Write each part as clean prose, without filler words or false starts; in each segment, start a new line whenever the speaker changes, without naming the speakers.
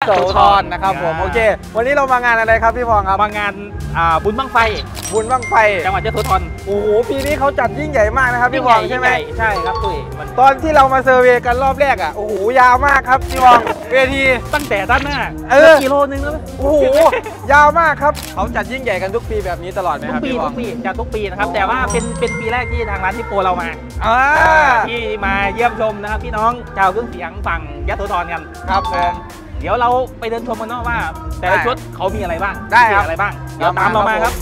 โสธรนะครับผมโอเควันนี้เรามางานอะไรครับพี่พองครับ
มางานบุญบั้งไฟจังหวัดยโสธร
โอ้โหปีนี้เขาจัดยิ่งใหญ่มากนะครับพี่พองใช่ไหม
ใช่ครับตุ้ย
ตอนที่เรามาเซอร์เวย์กันรอบแรกอ่ะโอ้โหยาวมากครับพี่พองเวที
ตั้งแต่ด้านหน้ากิโลนึงแล้ว
โอ้โหยาวมากครับเขาจัดยิ่งใหญ่กันทุกปีแบบนี้ตลอดไหมครับพี่พอง
ทุกปีจัดทุกปีนะครับแต่ว่าเป็นปีแรกที่ทางร้านที่โปรเรามาที่มาเยี่ยมชมนะครับพี่น้องชาวเครื่องเสียงฝั่งยโสธรกัน
ครับผม
เดี๋ยวเราไปเดินชมกันเนาะว่าแต่ละชุดเขามีอะไรบ้าง
ได้ครับ
อะไรบ้างเดี๋ยวตามเรามาครับ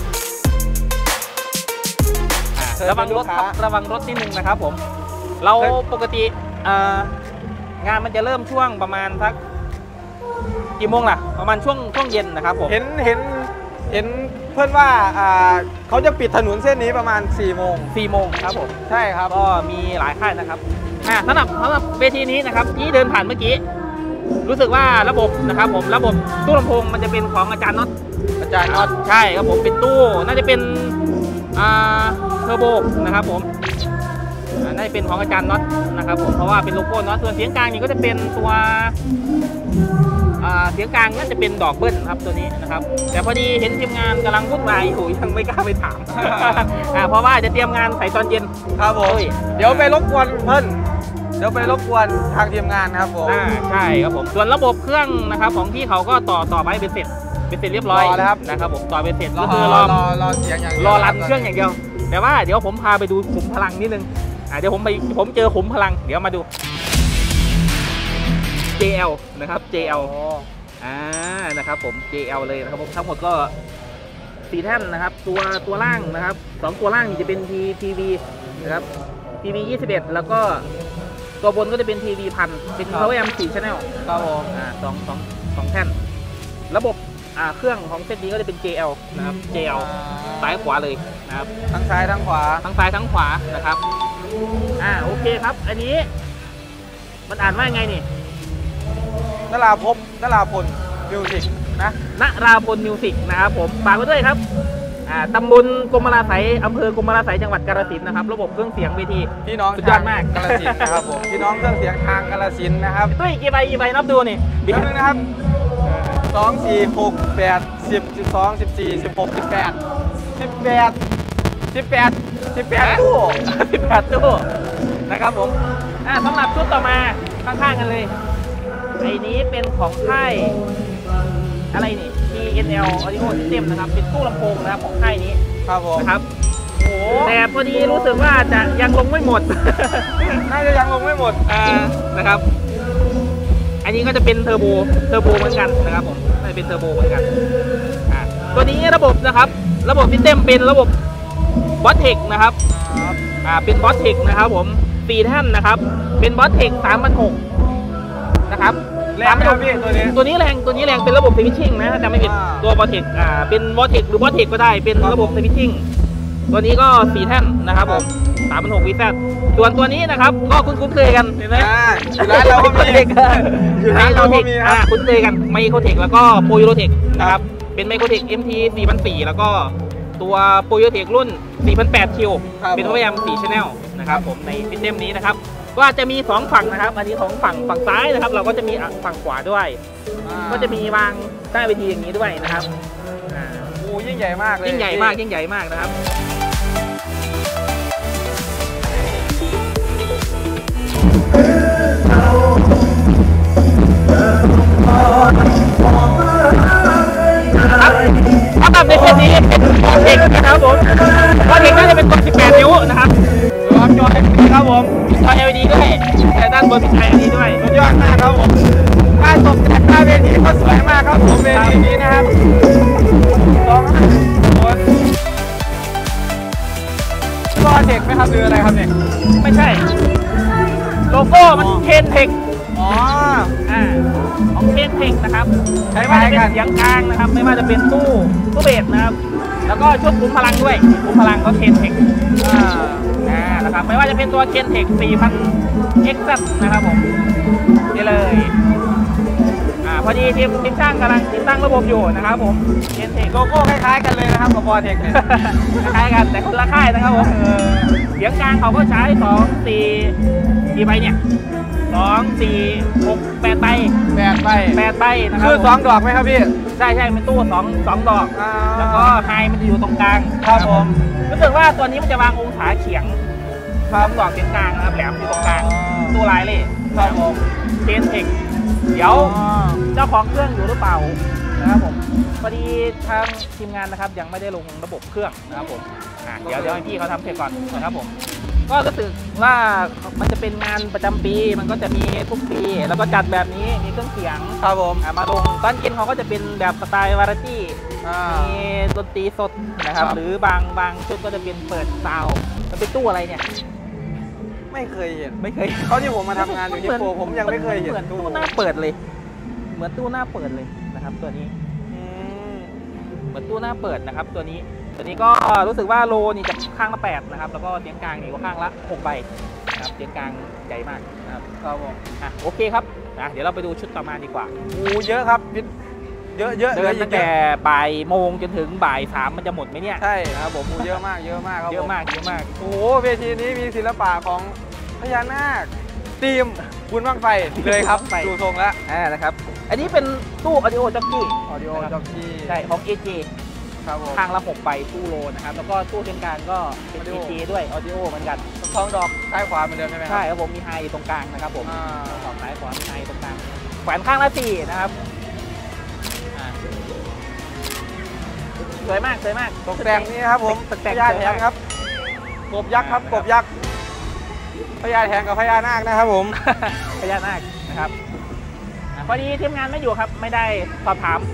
ระวังรถครับระวังรถนิดนึงนะครับผมเราปกติงานมันจะเริ่มช่วงประมาณสักกี่โมงล่ะประมาณช่วงเย็นนะครับผม
เห็นเพื่อนว่าเขาจะปิดถนนเส้นนี้ประมาณ4 โมง
ครับผม
ใช่ครับ
ก็มีหลายค่ายนะครับสำหรับเวทีนี้นะครับที่เดินผ่านเมื่อกี้รู้สึกว่าระบบนะครับผมระบบตู้ลำโพงมันจะเป็นของอาจารย์น็อตใช่ครับผมเป็นตู้น่าจะเป็นเทอร์โบนะครับผมน่าจะเป็นของอาจารย์น็อตนะครับผมเพราะว่าเป็นโลโก้น็อตส่วนเสียงกลางนี่ก็จะเป็นตัวเสียงกลางน่าจะเป็นดอกเบิ้ลครับตัวนี้นะครับแต่พอดีเห็นทีมงานกำลังวุ่นวายอยู่ยังไม่กล้าไปถามเพราะว่าจะเตรียมงานใส่ตอนเย็น
ครับผมเดี๋ยวไปรบกวนเพิ่นเดี๋ยวไปรบกวนทางทีมงานครับผม
ใช่ครับผมส่วนระบบเครื่องนะครับของที่เขาก็ต่อไปเป็นเสร็จเรียบร้อยนะครับผมต่อเป็นเสร็จก็คือ
รอเสียงอย่างเดียว
รอรันเครื่องอย่างเดียวแต่ว่าเดี๋ยวผมพาไปดูขุมพลังนิดนึงเดี๋ยวผมเจอขุมพลังเดี๋ยวมาดู JL นะครับ JL นะครับผม JL เลยนะครับผมทั้งหมดก็4 แท่นนะครับตัวล่างนะครับ2ตัวล่างจะเป็น TV นะครับ TV 21แล้วก็ตัวบนก็จะเป็น TV 1000เป็น Power Amp 4 Channel
ครับผม
สองแท่นระบบเครื่องของเซตนี้ก็จะเป็น JL นะครับ JL ซ้ายขวาเลยนะครับ
ทั้งซ้ายทั้งขวา
นะครับโอเคครับอันนี้มันอ่านว่าไงนี่
นราพลมิวสิกนะ
นราพลมิวสิกนะครับผมฝากไว้ด้วยครับตำบลกรมราไสอำเภอกรมราไสจังหวัดกาฬสินธุ์นะครับระบบเครื่องเสียงเวที
พี่น้อง
สุดยอดมาก
กาฬสินธุ์นะครับผมพี่น้องเครื่องเสียงทางกาฬสินธุ์นะครับ
ตุ้ยกี่ใบนับดูนี่
เดี๋ยวนึงนะครับ2 4 6 8 10 12 14 16 18
ตู้นะครับผมสำหรับชุดต่อมาข้างๆกันเลยไอ้นี้เป็นของค่ายอะไรนี่ TNL Audio System นะครับเป็นตู้ลำโพงนะครับของค่ายนี้
ครับผม
นะครับแต่พอดีรู้สึกว่าจะยังลงไม่หมด
น่าจะยังลงไม่หมด
นะครับอันนี้ก็จะเป็นเทอร์โบเหมือนกันนะครับผมน่าจะเป็นเทอร์โบเหมือนกันตัวนี้ระบบนะครับระบบซิสเต็มเป็นระบบบอสเทคนะครับเป็นบอสเทคนะครับผม4 แท่นนะครับเป็นบอสเทค3,600นะครับ
แรงไหมพี่
ตัวนี้แรงเป็นระบบสวิตชิ่งนะแต่ไม่ผิดตัวบอสเทคเป็นบอสเทคหรือบอสเทคก็ได้เป็นระบบสวิตชิ่งตัวนี้ก็4 แท่นนะครับผม3,600 VZ ส่วนตัวนี้นะครับก็คุ้นเคยกันเห็นไหม
อยู่ร้านเราก็มี
คุ้นเคยกันไมโครเทคแล้วก็โปรยูโรเทคนะครับเป็นไมโครเทค MT 4004แล้วก็ตัวโปรยูโรเทครุ่น 4008 คิวเป็นพยายาม4 Channel นะครับผมในซิสเต็มนี้นะครับก็จะมี2 ฝั่งนะครับอันนี้2 ฝั่งซ้ายนะครับเราก็จะมีฝั่งขวาด้วยก็จะมีวางใต้เวทีอย่างนี้ด้วยนะครับ
ยิ่งใหญ่มากเลย
ยิ่งใหญ่มากนะครับสำหรับในเซตนี้เป็นเทคนะครับผมเทคน่าจะเป็นตัว18 นิ้วนะครับ
จอ LED ครับผม
จอ LED ด้วยแต่ด้านบนเป็น LED ด้วย
สุดยอดมากครับผมการตกแต่งหน้าเวทีก็สวยมากครับผมเวทีนี้นะครับก็เทคไหมครับหรืออะไรครับเนี่ย
ไม่ใช่โลโก้มันเคนเทคของเคนเทคนะครับไม่ว่าจะเป็นเสียงกลางนะครับไม่ว่าจะเป็นตู้เบสนะครับแล้วก็ชุดขุมพลังด้วยขุมพลังก็เคนเทคนะครับไม่ว่าจะเป็นตัวเคนเทค 4,000 XZ นะครับผมนี่เลยพอดีทีมช่างกำลังติดตั้งระบบอยู่นะครับผมเคนเทค
โลโก้คล้ายๆกันเลยนะครับกับบอเทค
คล้ายกันแต่คนละค่ายนะครับผมเสียงกลางเขาก็ใช้2 4 ใบเนี่ย 2 4 6 8 ใบ
8 ใบ
8 ใบนะครั
คือ2 ดอกไหมครับพี่
ใช่เป็นตู้2 ดอกแล้วก็ไฮมันจะอยู่ตรงกลาง
ครับผม
รู้สึกว่าตัวนี้มันจะวางองศาเฉียงครับดอกเฉียงกลางนะครับแหลมอยู่ตรงกลางตู้ลายเลยครับผมเทนเทคเดี๋ยวเจ้าของเครื่องอยู่หรือเปล่านะครับผมพอดีทางทีมงานนะครับยังไม่ได้ลงระบบเครื่องนะครับผมเดี๋ยวให้พี่เขาทำเสร็จก่อนนะครับผมก็รู้สึกว่ามันจะเป็นงานประจำปีมันก็จะมีทุกปีแล้วก็จัดแบบนี้มีเครื่องเสียง
ครับผม
มาลงตอนเย็นเขาก็จะเป็นแบบสไตล์วาไรตี้มีดนตรีสดนะครับหรือบางชุดก็จะเป็นเปิดซาวมันเป็นตู้อะไรเนี่ย
ไม่เคยเห็น
ไม่เคย
เขาที่ผมมาทำงานอยู่ที่โปรผมยังไม่เคยเห็น
เหมือนตู้หน้าเปิดเลยเหมือนตู้หน้าเปิดเลยนะครับตัวนี้เหมือนตู้หน้าเปิดนะครับตัวนี้ก็รู้สึกว่าโลนี่จะข้างละ8นะครับแล้วก็เสียงกลางนี่ก็ข้างละ6ใบนะครับเสียงกลางใหญ่มากนะครับ
ครับผม
โอเคครับเดี๋ยวเราไปดูชุดต่อมาดีกว่า
เยอะครับเยอะ
เดินตั้งแต่บ่ายโมงจนถึงบ่าย3มันจะหมดไหมเนี่ย
ใช่ครับผมเยอะมากครับ
เยอะมาก
โอ้โหเวทีนี้มีศิลปะของพญานาคทีมบุญบั้งไฟเลยครับดูทรงแล้ว
นะครับอันนี้เป็นตู้ออดิโอจ็อกกี้ใช่ของ AJ
ครับผม
ทางละ6ใบตู้โลนะครับแล้วก็ตู้เช่นกันก็เป็น AJ ด้วยออดิโอเหมือนกัน
2 ดอกซ้ายขวาเหมือนเดิมใช่ไหม
ใช่ครับผมมีไฮตรงกลางนะครับผมสองซ้ายขวามีไฮตรงกลางแขวนข้างละ4นะครับสวยมาก
ตกแต่งนี่ครับผมพญาแทงครับกบยักษ์ครับกบยักษ์พญาแทงกับพญานาคนะครับผม
พญานาคนะครับพอดีทีมงานไม่อยู่ครับไม่ได้สอบถาม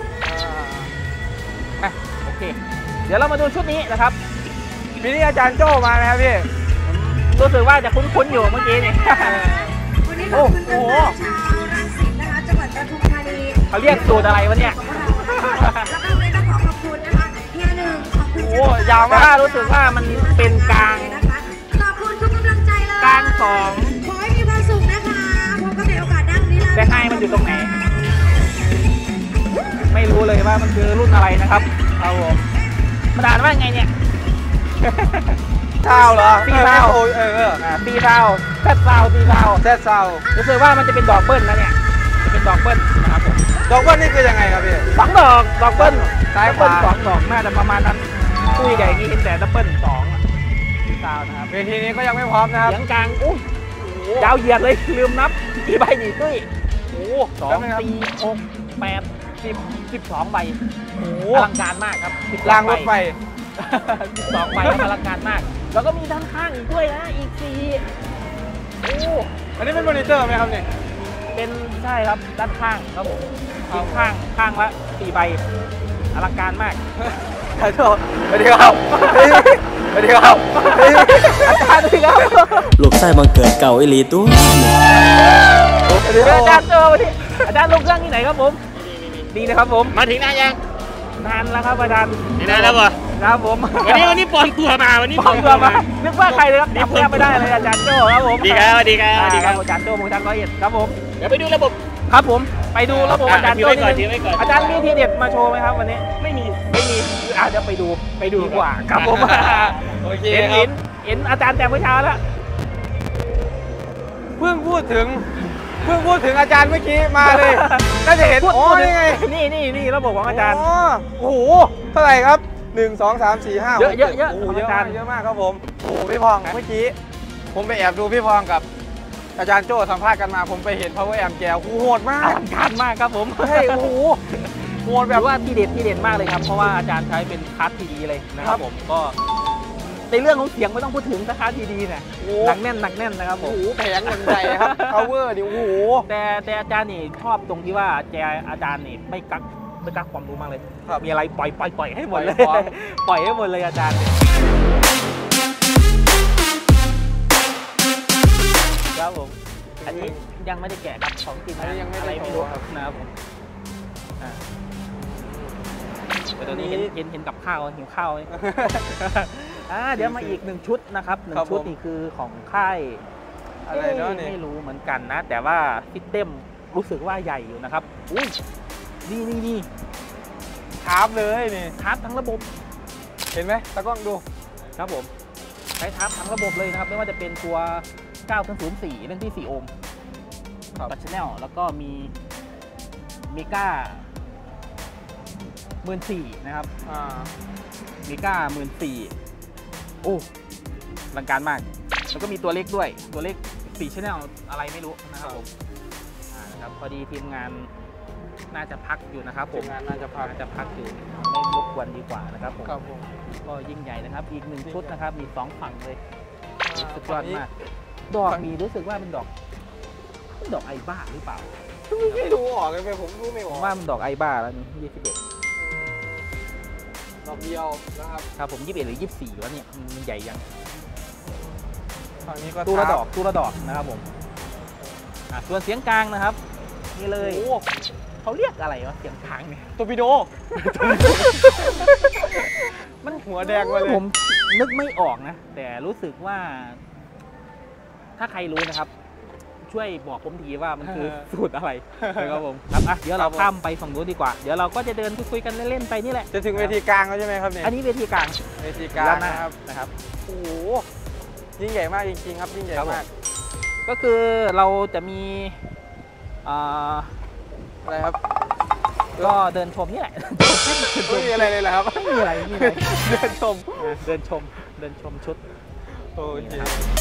โอเคเดี๋ยวเรามาดูชุดนี้นะครับ
ปีนี้อาจารย์โจ้มาไหมครับพี่
รู้สึกว่าจะคุ้นๆอยู่เมื่อกี้นี่
โอ้โหรังสิตนะคะจังหวัดปทุมธานี
เขาเรียกสูตรอะไรวะเนี่ย
แล้วก็เลยต้องขอบคุณนะคะเฮียหนึ่งขอบคุณ
ยาวมากรู้สึกว่ามันเป็นกลาง
ขอบคุณทุกกำลังใจเลย
กลาง2
ขอให้มีความสุขนะคะผมก็มีโอกาสนั่งนี้แล้ว
แต่ไฮมันอยู่ตรงไหนไม่รู้เลยว่ามันคือรุ่นอะไรนะครับเอาผมมันอ่านว่าไงเนี่ย
เท้าเหรอ
ตีเท้าตีเท้าแซดเท้าตีเท้ารู้สึกว่ามันจะเป็นดอกเบิ้ลนะเนี่ยจะเป็นดอกเบิ้ลนะครับผม
ดอกเบิ้ลนี่คือยังไงครับพี่
2 ดอกเบิ้ลซ้ายขวา2 ดอกน่าจะประมาณนั้นตู้ใหญ่ๆนี้เห็นแต่ดับเบิ้ล2ตีเท้านะครับ
เวทีนี้ก็ยังไม่พร้อมนะครับ
เสียงกลางยาวเหยียดเลยลืมนับกี่ใบนี่ตุ้ย2 4 6 8 10 12ใบอลังการมากครับ
รางรถไฟ
12ใบอลังการมากแล้วก็มีด้านข้างอีกด้วยนะอีก4
อันนี้เป็นมอนิเตอร์ไหมครับเนี่ย
เป็นใช่ครับด้านข้างครับผมข้างละ4ใบอลังการมาก
ขอโทษสวัสดีครับสวัสดีครับ
อาจารย์สวัสดีครับ
ลูกไส้บังเกิดเก่าอิลีตู้
อาจารย์เจอวันนี้อาจารย์ลงเครื่องที่ไหนครับผมดีนะครับผม
มาถึงนานยัง
นานแล้วครับอาจารย์
นานแล้วป่ะ
ครับผม
วันนี้ปลอมตัวมาวันนี้
ปลอมตัวมานึกว่าใครเลยครับจำไม่ได้เลยอาจารย์โจ้ครับผม
ดีครับดีครับ
ดีครับอาจารย์โจ้อาจารย์ร้อยเอ็ดครับผม
เดี๋ยวไปดูระบบ
ครับผมไปดูระบบอาจารย์โจ้อาจารย์มีทีเด็ดมาโชว์ไหมครับวันนี้
ไม่มี
เดี๋ยวไปดูดีกว่าครับผม
โอเค
เห็นอาจารย์แต่เมื่อเช้าแล้ว
เพิ่งพูดถึงอาจารย์เมื่อกี้มาเลยน่าจะเห็นนี่ไง
นี่ระบบของอาจารย์
โอ้โหเท่าไหร่ครับ1 2 3 4 5
เยอะ
โอ้โหเยอะมากครับผมโอ้พี่พองเมื่อกี้ผมไปแอบดูพี่พองกับอาจารย์โจ้สัมภาษณ์กันมาผมไปเห็น power amp แกโหดมาก
อลังการมากครับผม
เฮ้ยโอ้โหโหดแบบ
ว่าที่เด็ดมากเลยครับเพราะว่าอาจารย์ใช้เป็นคัสทีดีเลยนะครับผมก็ในเรื่องของเสียงไม่ต้องพูดถึงสคัสทีดีเนี่ยหนักแน่นนะครับผม
แผงใหญ่ครับ power ดิโอ้โห
แต่อาจารย์นี่ชอบตรงที่ว่าอาจารย์นี่ไม่กักความรู้มากเลยมีอะไรปล่อยให้หมดเลยปล่อยให้หมดเลยอาจารย์ครับผมอันนี้ยังไม่ได้แกะครับของจริง
อันนี้ยังไม่
รู้ครับนะครับผมแต่ตอนนี้เห็นกับข้าวหิวข้าวเดี๋ยวมาอีก1 ชุดนะครับ1 ชุดนี่คือของค่าย
อะไรเนาะ
ไม่รู้เหมือนกันนะแต่ว่าซิสเต็มรู้สึกว่าใหญ่อยู่นะครับอุ้ยนี่
ทาร์ปเลยนี่
ทาร์ปทั้งระบบ
เห็นไหมตากล้องดู
ครับผมใช้ทาร์ปทั้งระบบเลยนะครับไม่ว่าจะเป็นตัว9/04เรื่องที่4 โอห์มบัตชแนลแล้วก็มีเมก้า14,000นะครับเมก้า14,000โอ้ลังการมากแล้วก็มีตัวเล็กด้วยตัวเล็ก4 Channel อะไรไม่รู้นะครับผมนะครับพอดีทีมงานน่าจะพักอยู่นะครับผม
ทีมงานน่าจะพัก
อยู่ไม่รบกวนดีกว่านะครับผม
ครับผม
ก็ยิ่งใหญ่นะครับอีก1ชุดนะครับมี2ฝั่งเลยสุดยอด
นี้
มากดอกมีรู้สึกว่าเป็นดอกไอบ้าหรือเปล่า
ไม่รู้ออกเลยผมรู้ไม่อ
ผ
อก
มว่ามันดอกไอบ้าแล้วนี่21
ดอกเดียวนะครับ
ครับผม21หรือ24วะเนี่ยมันใหญ่ยัง
ฝั่งนี้ก็
ตู้ละดอกนะครับผมส่วนเสียงกลางนะครับนี่เลยเขาเรียกอะไรวะเสียงกลางเนี่ย
ตอร์ปิโด มันหัวแดงมาเลย
ผมนึกไม่ออกนะแต่รู้สึกว่า ถ้าใครรู้นะครับ ช่วยบอกผมทีว่ามันคือสูตรอะไรนะครับผมครับเดี๋ยวเราข้ามไปฝั่งนู้นดีกว่าเดี๋ยวเราก็จะเดินคุยกันเล่นๆไปนี่แหละ
จะถึงเวทีกลางแล้วใช่ไหมครับเนี่ย
อันนี้เวทีกลาง
นะครับโอ้โหยิ่งใหญ่มากจริงๆครับยิ่งใหญ่มาก
ก็คือเราจะมี
อะไรครับ
ก็เดินชมนี่แหละ
ไม่มีอะไรเลยเหรอครับ
ไม่มีอะไร
เดินช
มชุด
โอเค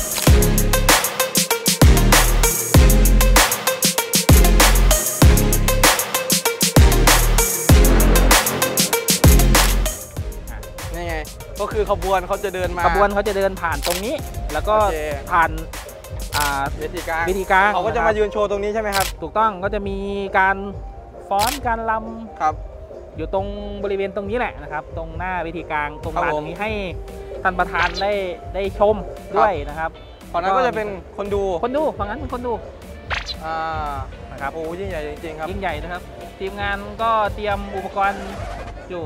นี่ไงก็คือขบวนเขาจะเดิน
ผ่านตรงนี้แล้วก็ผ่าน
เวทีกลางเขาก็จะมายืนโชว์ตรงนี้ใช่ไหมครับ
ถูกต้องก็จะมีการฟ้อนการรำ
ครับ
อยู่ตรงบริเวณตรงนี้แหละนะครับตรงหน้าเวทีกลางตรงลานตรงนี้ให้ท่านประธานได้ชมด้วยนะครับ
ฝั่งนั้นก็จะเป็นคนดู
ฝั่งนั้นเป็นคนดู
นะครับโอ้ยิ่งใหญ่จริงๆครับ
ยิ่งใหญ่นะครับทีมงานก็เตรียมอุปกรณ์อยู่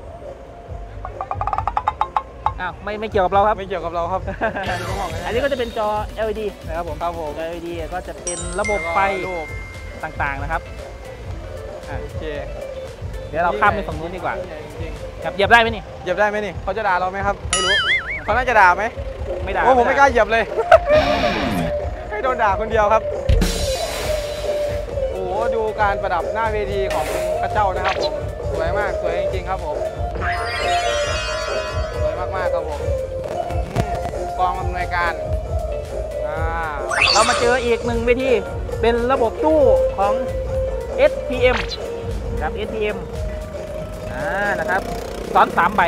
ไม่เกี่ยวกับเราครับ
ไม่เกี่ยวกับเราครับ
อันนี้ก็จะเป็นจอ LED นะครับผมLED ก็จะเป็นระบบไฟต่างๆนะครับ
โอเค
เดี๋ยวเราข้ามไปฝั่งนู้นดีกว่าเหยียบได้ไหมนี่
เขาจะด่าเราไหมครับไม่รู้เขาน่าจะด่าไหม
ไม่ด่า
โอ้ผมไม่กล้าเหยียบเลยให้โดนด่าคนเดียวครับโอ้ดูการประดับหน้าเวทีของพระเจ้านะครับผมสวยมากสวยจริงๆครับผมสวยมากๆครับผมกองอำนวยการ
เรามาเจออีกหนึ่งเวทีเป็นระบบตู้ของ SPM ครับ SPM นะครับซ้อน3 ใบ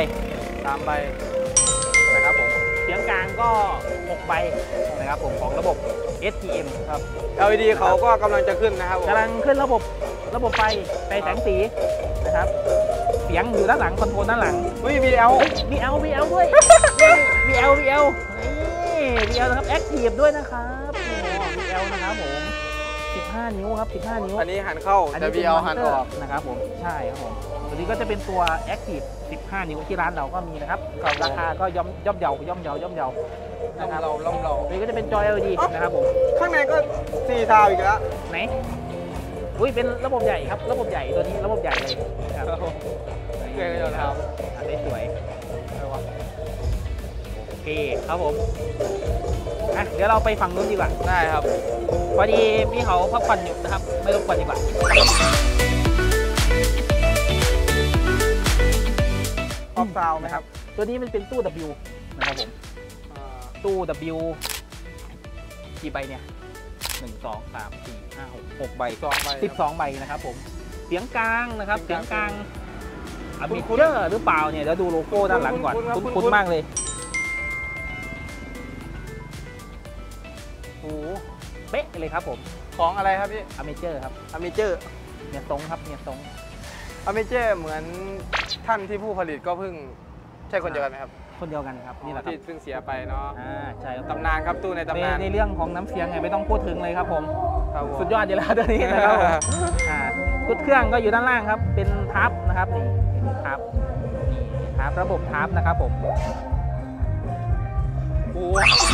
นะครับผมเสียงกลางก็6 ใบนะครับผมของระบบ SPM ครับ
LED เขาก็กำลังจะขึ้นนะครับ
กำลังขึ้นระบบไฟแสงสีนะครับเสียงอยู่ด้านหลังคอนโทรลด้านหลัง
VL
ด้วยVL นี่ VL นะครับ Active ด้วยนะครับVL นะครับผม15 นิ้วครับ15 นิ้ว
อันนี้หันเข้าแต่ VL หันออก
นะครับผมใช่ครับผมตัวนี้ก็จะเป็นตัว Active 15 นิ้วที่ร้านเราก็มีนะครับราคาก็ย่อมเยานะครับตัวนี้ก็จะเป็นจอ LED นะครับผม
ข้างในก็4 ซาวอีกแล้ว
ไหนอุ้ยเป็นระบบใหญ่ครับระบบใหญ่ตัวนี้ระบบใหญ่เลยครับ
เกยก็จะท
ำสวยโอเคครับผมเดี๋ยวเราไปฝั่งนู้นดีกว่า
ได้ครับ
พอดีพี่เขาพักผ่อนอยู่นะครับไม่รบกวนดีกว่า
ออฟซาวไหมครับ
ตัวนี้มันเป็นตู้ W นะครับผมตู้ W กี่ใบเนี่ย1 2 3 4 5 6 6 ใบ12 ใบนะครับผมเสียงกลางนะครับเสียงกลางมีเจอร์หรือเปล่าเนี่ยเดี๋ยวดูโลโก้ด้านหลังก่อนคุ้นมากเลย
โอ้
เป๊ะเลยครับผม
ของอะไรครับพี่
อเมเจอร์ครับ
อเมเจอร์
เนี่ยทรงครับเนี่ยทรง
อเมเจอร์เหมือนท่านที่ผู้ผลิตก็เพิ่งใช่คนเดียวกันไหมครับ
คนเดียวกันครับนี่แหละ
ที่เพิ่งเสียไปเนาะ
ใช่
ตำนานครับตู้ในตำนาน
ในเรื่องของน้ำเสียงไงไม่ต้องพูดถึงเลยครับผมสุดยอดอยู่แล้วตัวนี้นะครับชุดเครื่องก็อยู่ด้านล่างครับเป็นทับนะครับนี่ทับระบบทับนะครับผม
โอ้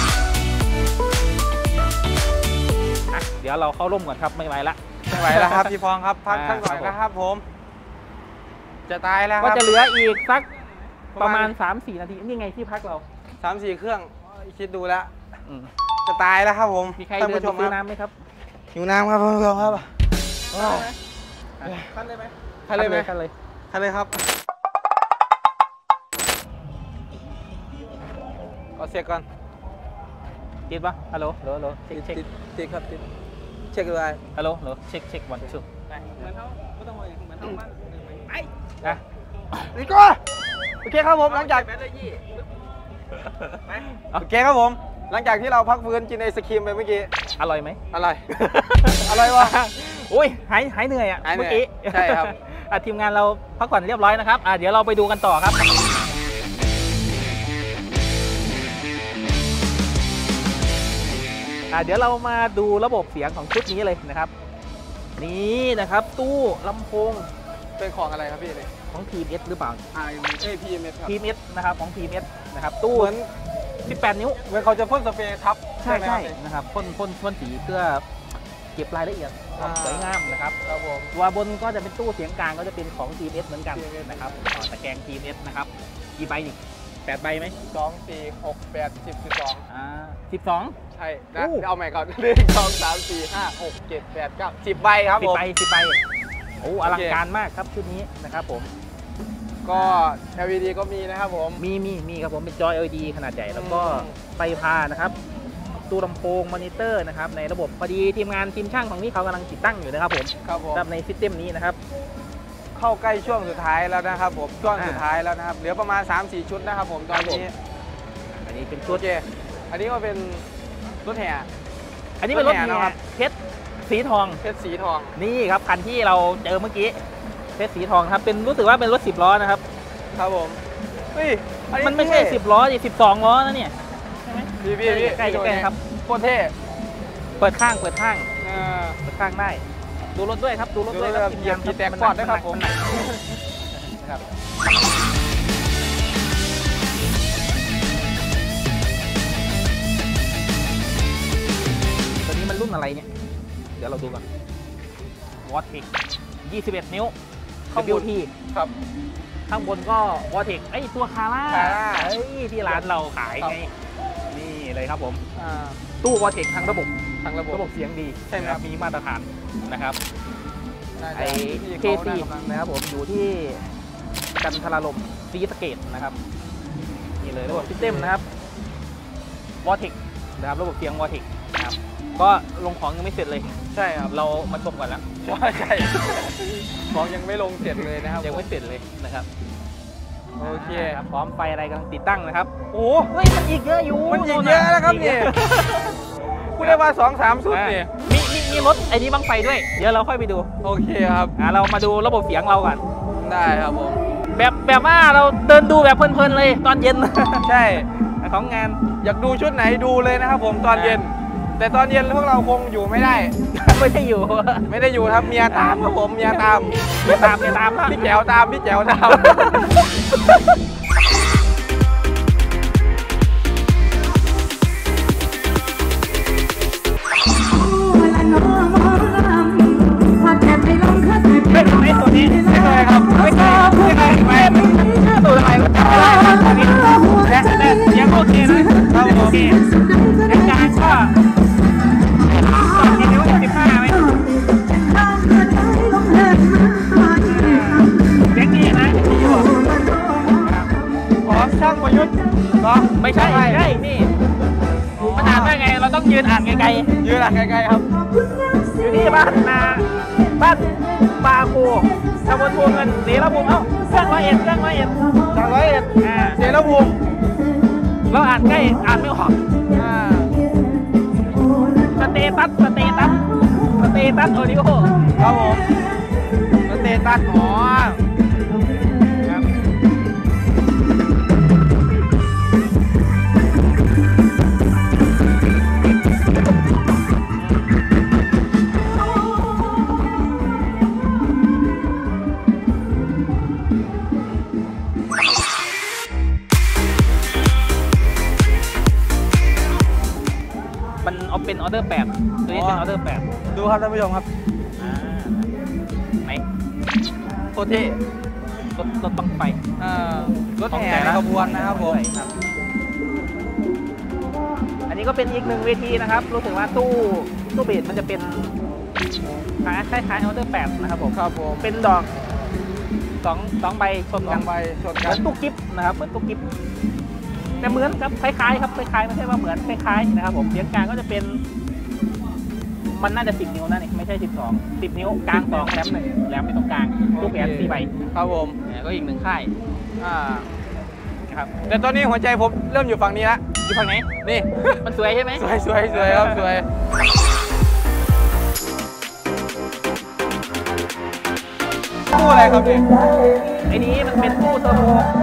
เดี๋ยวเราเข้าร่มก่อนครับไม่ไหวแล้ว
ครับพี่พองครับพักสักหน่อยนะครับผมจะตายแล้ว
ก็จะเหลืออีกสักประมาณ 3-4 นาทีนี่ไงที่พักเรา
3-4 เครื่องคิดดูแล้วจะตายแล้วครับผม
มีใครเดินไปซื้อน้ำไหมครับ
หิวน้ำครับท่านผู้ชมครับ
ขั้นเลยไหม
คันเลยไหม
ขั้นเลย
คันเลยครับเอาเช็คก่อน
ติดปะฮัลโหลฮัลโหลเช็คเช็ค
ติดครับติดเช็คดูได้
ฮัลโหลฮัลโหลเช็คเช็ควันชู
เหมือนเขาไม่ต้องเหมือนเขาบ้านไป
นะ
นี่ก็โอเคครับผมหลังจาก
แบตเตอรี่ไป
โอเคครับผมหลังจากที่เราพักฟื้นกินไอศครีมไปเมื่อกี้
อร่อยไหม
อะไร อะไรวะ
โอ้ยหายเหนื่อยอ่ะ
หายเหนื่
เมื่
อย
อกี้
ใช่ครับ
ทีมงานเราพักผ่อนเรียบร้อยนะครับเดี๋ยวเราไปดูกันต่อครับเดี๋ยวเรามาดูระบบเสียงของชุดนี้เลยนะครับ นี่นะครับตู้ลำโพง
เป็นของอะไรครับพี่เนี่ย
ของ TMS หรือเปล่า
PMS ครับ
TMS นะครับของ TMS นะครับตู้
เหมือน
18 นิ้ว
เหมือนเขาจะพ่นสเปรย์ทับ
ใช่
ไหม
ใช่
ครับ
นะครับพ่นสีเพื่อเก็บรายละเอียดความสวยงามนะครับ
ครับผม
ตัวบนก็จะเป็นตู้เสียงกลางก็จะเป็นของ TMS เหมือนกัน
TMS
นะครับตะแกรง TMS นะครับกี่ใบนี่8ใบไหม
2 4 6 8 10
12
ใช่นะ
อู้
เอาใหม่ก่อน1 2 3 4 5 6 7 8 9 10ใบครับผม
10ใบโอ้อลัง
โอเค
การมากครับชุดนี้นะครับผม
ก็ LED ก็มีนะครับผม
มีครับผมเป็นจอ LED ขนาดใหญ่แล้วก็
อืม
ไฟพานะครับตู้ลำโพงมอนิเตอร์นะครับในระบบพอดีทีมงานทีมช่างของนี่เขากำลังติดตั้งอยู่นะครับผม
ครับผม
สำหรับในซิสเต็มนี้นะครับ
เข้าใกล้ช่วงสุดท้ายแล้วนะครับผมช่วงสุดท้ายแล้วนะครับเหลือประมาณ 3-4 ชุดนะครับผมตอนนี้
อันนี้เป็นชุ
โอ
ด
เคอันนี้ก็เป็นรถแห่
อันนี้เป็นรถ
รถแห่
แห่
นะครับ
เพชรสีทอง
เพชรสีทอง
นี่ครับคันที่เราเจอเมื่อกี้เพชรสีทองครับเป็นรู้สึกว่าเป็นรถ10ล้อนะครับ
ครับผมเฮ้ยอั
มันไม่ใช่10ล้อดิ12ล้อนะเนี่ย
พี่
ใกล้ๆครับ
โคตรเท่
เปิดข้าง
เออ
เปิดข้างได้ดูรถด้วยครับดูรถด้วย
ดูรถด้วย
ทีม
เหยียบ
งาน
ขี่แตกปอดด้วยครับผม
นหนักนะครับตัวนี้มันรุ่นอะไรเนี่ยเดี๋ยวเราดูก่อนวอตเทค21 นิ้ว
ข้างบน
WT
ครับ
ข้างบนก็วอเทคไอ้ตัวคาร่า
Cara
เฮ้ยที่ร้านเราขาย
ครับ
ไงนี่เลยครับผม
อ่า
ตู้วอเทคทางระบบ
ทางระบบ
เสียงดี
ใช่ไหมครับ
มีมาตรฐานนะครับ
น่าจะ
ไอ้
พี่
เค
เขา
ซี
น่ากำลัง
นะครับผมอยู่ที่กันทรลมศรีสะเกดนะครับนี่เลยระบบซิสเต็มนะครับวอเทคนะครับระบบเสียงวอเทคนะครับก็ลงของยังไม่เสร็จเลย
ใช่ครับ
เรามาชมก่อนแล้ว
ใช่ของยังไม่ลงเสร็จเลยนะครับ
ยังไม่เสร็จเลยนะครับ
โอเค
ครับพร้อมไฟอะไรกำลังติดตั้งนะครับ
โอ้
เฮ้ยมันอีกเยอะอยู่
มันอีกเยอะแล้วครับนี่พูดได้ว่า2-3 ชุดนี่
มีรถไอ้นี้บังไฟด้วย เดี๋ยวเราค่อยไปดู
โอเคครับ
เรามาดูระบบเสียงเราก่อน
ได้ครับผม
แบบว่าเราเดินดูแบบเพลินๆเลยตอนเย็น
ใช่
ของงาน
อยากดูชุดไหนดูเลยนะครับผมตอนเย็น แต่ตอนเย็นพวกเราคงอยู่ไม่ได้
ไม่ได้อยู่
ไม่ได้อยู่ครับเมียตามครับผมเมียตาม
ไม่ตามนะ
พี่แจ๋วตามพี่แจ๋วตาม
ไม่เคยตัวนี้ไม่เคยครับไม่เคยตัวอะไรก็จำไม่ได้ครับตัวนี้แต่ยังโอเคนะครับโอเคยังกลางก็ยังนิ้ว15ไหมยังดีนะดีอยู่
ขอช่างประยุทธ์เหรอ
ไม่ใช่นี่มันอ่านว่าไงเราต้องยืนอ่านไกล
ยืนหลังไกลๆครับ
ๆอยู่ที่บ้านบ้านปาคูตำบลพวงเงินศรีละมุมเอ้าเครื่องร้อยเอ็ด
จาก101
อ่า
เสรภูมิ
เราอ่านใกล้อ่านไม่ออก
อ่า
สเตตัสโอดิโอ
ครับผมสเตตัสอ๋อ
ครับมันเอาเป็นออเดอร์8ตัวนี้เป็นออเดอร์8
ดูครับท่านผู้ชมครับ
ไหน
โคตรเท่
รถบังไฟ
รถแห่ในขบวนนะครับผม
อันนี้ก็เป็นอีกหนึ่งเวทีนะครับรู้สึกว่าตู้เบสมันจะเป็นคล้ายๆออเดอร์8นะครับผม
ครับผม
เป็นดอกสองใบชน
ส
กั
อน งใบชน
เห
กั
มือน นตุ๊กกิ๊บนะครับเหมือนตุ๊กกิ๊บแต่เหมือนครับคล้ายๆครับคล้ายๆไม่ใช่ว่าเหมือนคล้ายๆนะครับผมเสียงกลางก็จะเป็นมันน่าจะ10 นิ้วนะนี่ไม่ใช่12 10 นิ้วกลาง2แหลม1แหลมอยู่ตรงกลางลูกแอน4ใบ
ครับผม
ก็อีก1ค่าย
อ่า
นะครับ
แต่ตอนนี้หัวใจผมเริ่มอยู่ฝั่งนี้ละ
อยู่ฝั่งไหน
นี่
มันสวยใช่ไหม
สวยสวยสวยครับสวยตู้อะไรครับเนี่ย
ไอ้นี้มันเป็นตู้เทอร์โบ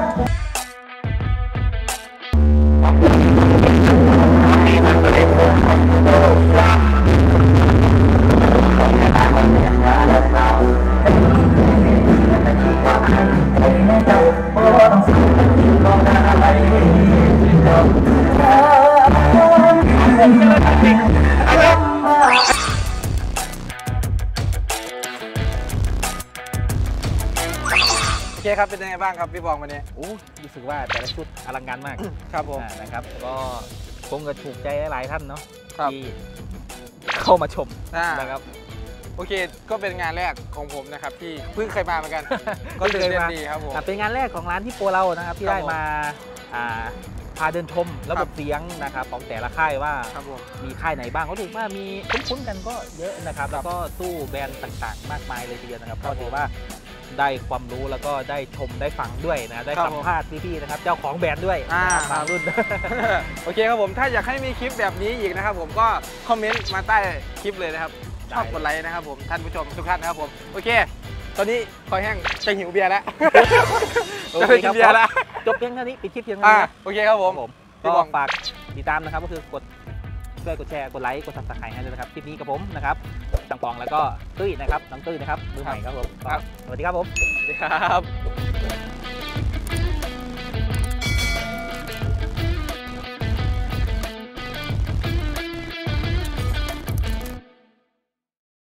โอเคครับเป็นยังไงบ้างครับพี่บองวันนี้
โอ้รู้สึกว่าแต่ละชุดอลังการมาก
ครับผม
นะครับก็คงจะถูกใจหลายๆท่านเนาะ
ครับ
ที่เข้ามาชม
อ่า
นะครับ
โอเคก็เป็นงานแรกของผมนะครับที่เพิ่งเคยมาเหมือนกัน ก็ตื่นเต้นดีครับผม
เป็นงานแรกของร้านที่โปรเรานะครับที่
ครับ
ได้มาพาเดินชมระบบเสียงนะครับของแต่ละค่ายว่า
ครับผม
มีค่ายไหนบ้างก็ถือว่ามีคุ้นๆกันก็เยอะนะครับแล้วก็ตู้แบรนด์ต่างๆ มากมายเลยทีเดียวนะครับ
ครั
ก็
บ
ถือว่าได้ความรู้แล้วก็ได้ชมได้ฟังด้วยนะได้
ครับ
สัมภาษณ์พี่ๆนะครับเจ้าของแบรนด์ด้วย
อ่า
นะครับบางรุ่น
โอเคครับผมถ้าอยากให้มีคลิปแบบนี้อีกนะครับผมก็คอมเมนต์มาใต้คลิปเลยนะครับ
ได้
ชอบกดไลค์นะครับผมท่านผู้ชมทุกท่านนะครับผมโอเค ตอนนี้คอยแห้งจะหิวเบียร์แล้ว
โอ
จะ
เค
ไปกิ
คน รับ
เบียร์แล้ว
จบเพียงเท่านี้ปิดคลิปเพียงเท่านี้นะ
โอเคครับผม พี่
ก็
บอง
ฝากติดตามนะครับก็คือกดช่วยกดแชร์กดไลค์กด subscribe ให้ด้วยนะครับคลิปนี้กับผมนะครับจังปองแล้วก็ตุ้ยนะครับน้องตุ้ยนะครับมือใหม่ครับผม
ครับ
สวัสดีครับผม
สวัสดีครับ